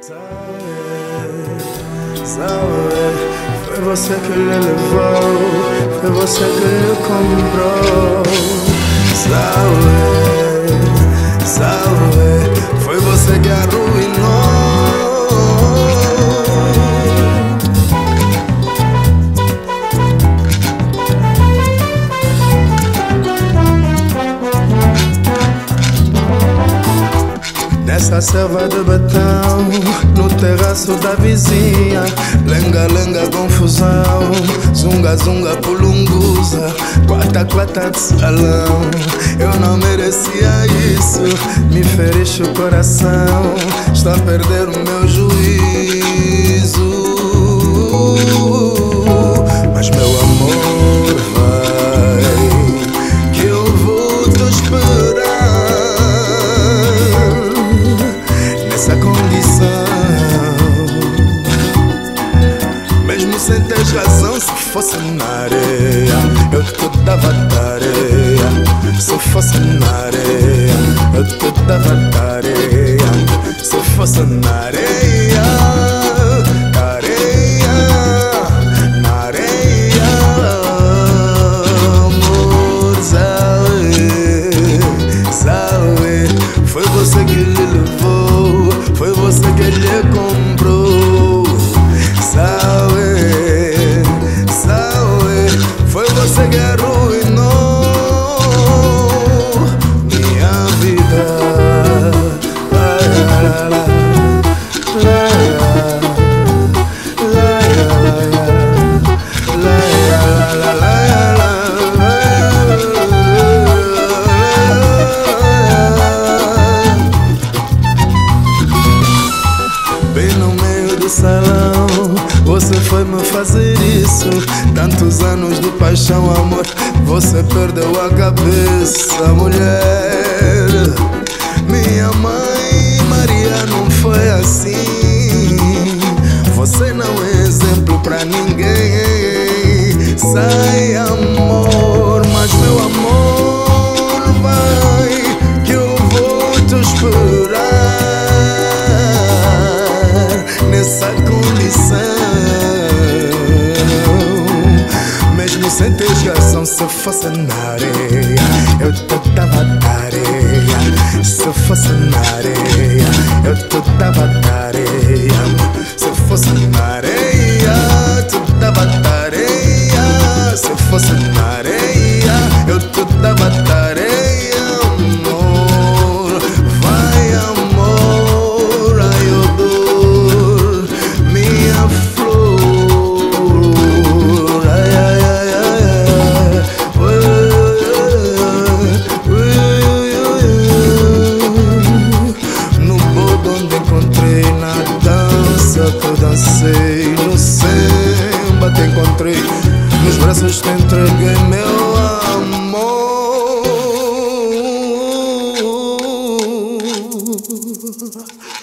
Sabe, foi você que lhe levou, foi você que lhe comprou. Sabe, foi você que arruinou. Nessa selva de betão, no terraço da vizinha, lenga, lenga, confusão, zunga, zunga, pulunguza, quata, quata de salão. Eu não merecia isso, me feriste o coração, está a perder o meu juízo. Mas meu amor, vai, que eu vou te esperar. Essa condição, mesmo sem ter razão, se fosse na areia, eu te dava tarefa. Se fosse na areia, eu te dava tarefa. Se fosse na areia, areia, na areia, amor, sabe, foi você que lhe levou, foi você que lhe comprou. Sabe, foi você que arruinou minha vida. Salão, você foi me fazer isso. Tantos anos de paixão, amor, você perdeu a cabeça, mulher. Minha mãe Maria não foi assim. Você não é exemplo pra ninguém. Sai, amor, mas meu amor, vai, que eu vou te esperar. Nessa condição, mesmo sem ter razão, se fosse na areia, eu te dava tarefa. Se fosse na areia, eu te dava tarefa. Se fosse na areia, te dava tarefa. Se fosse na areia, eu te dava tarefa. Eu dancei no samba, te encontrei, nos braços te entreguei meu amor.